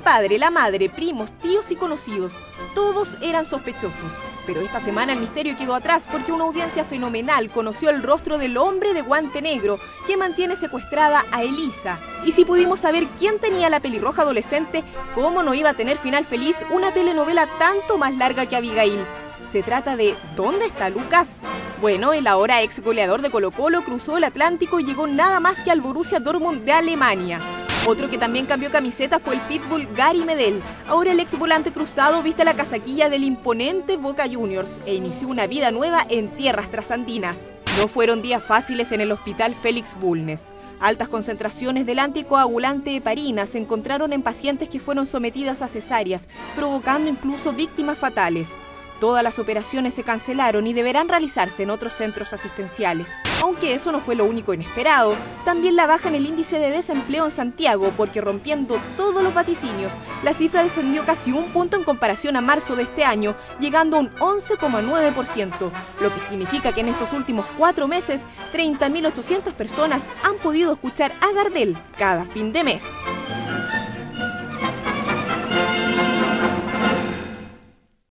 padre, la madre, primos, tíos y conocidos. Todos eran sospechosos. Pero esta semana el misterio quedó atrás porque una audiencia fenomenal conoció el rostro del hombre de guante negro que mantiene secuestrada a Elisa. Y si pudimos saber quién tenía la pelirroja adolescente, ¿cómo no iba a tener final feliz una telenovela tanto más larga que Abigail? Se trata de ¿Dónde está Lucas? Bueno, el ahora ex goleador de Colo-Colo cruzó el Atlántico y llegó nada más que al Borussia Dortmund de Alemania. Otro que también cambió camiseta fue el pitbull Gary Medel. Ahora el ex volante cruzado viste la casaquilla del imponente Boca Juniors e inició una vida nueva en tierras trasandinas. No fueron días fáciles en el hospital Félix Bulnes. Altas concentraciones del anticoagulante heparina se encontraron en pacientes que fueron sometidas a cesáreas, provocando incluso víctimas fatales. Todas las operaciones se cancelaron y deberán realizarse en otros centros asistenciales. Aunque eso no fue lo único inesperado, también la baja en el índice de desempleo en Santiago, porque rompiendo todos los vaticinios, la cifra descendió casi un punto en comparación a marzo de este año, llegando a un 11,9%, lo que significa que en estos últimos 4 meses, 30.800 personas han podido escuchar a Gardel cada fin de mes.